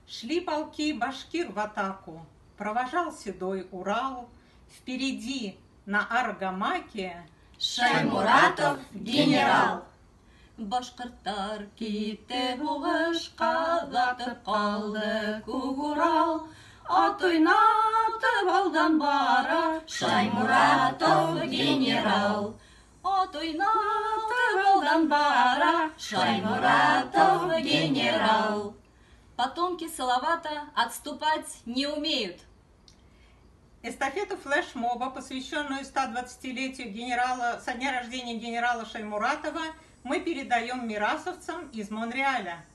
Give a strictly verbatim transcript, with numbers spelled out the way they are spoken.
Шли полки башкир в атаку, провожал седой Урал. Впереди на Аргамаке Шаймуратов генерал. Башқұрттар кетті оғышқа, жатып қалды көк Урал. Ат ойнатып алдан бара, Шаймуратов генерал. Ат ойнатып алдан бара, Шаймуратов генерал. Потомки Салавата отступать не умеют. Эстафету флешмоба, посвященную стодвадцатилетию генерала, со дня рождения генерала Шаймуратова, мы передаем мирасовцам из Монреаля.